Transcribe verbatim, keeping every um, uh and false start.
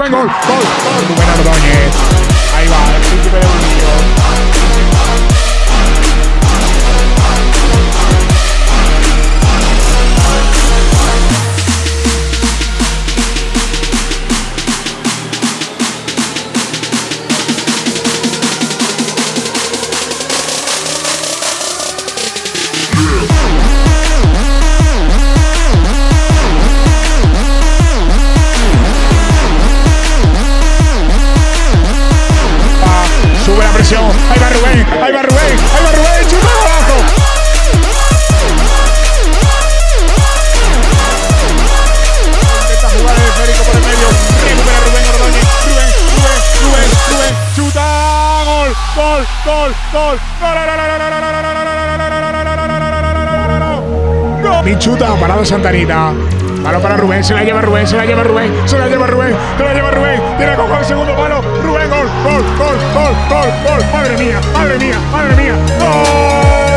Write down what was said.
Rubén, gol, gol, gol. Rubén Ordóñez. Ahí va, el príncipe del Unido. Ahí va Rubén, ahí va Rubén, ahí va Rubén, chuta abajo. Intenta jugar el esférico por el medio, recupera Rubén Ordóñez, Rubén, Rubén, Rubén, Rubén, chuta, gol, gol, gol, gol, gol, mi chuta, parado Santanita. Palo para Rubén, se la lleva Rubén, se la lleva Rubén, se la lleva Rubén, se la lleva Rubén, tiene que coger el segundo palo, Rubén, gol, gol, gol, gol, gol, gol, madre mía, madre mía, madre mía, gol.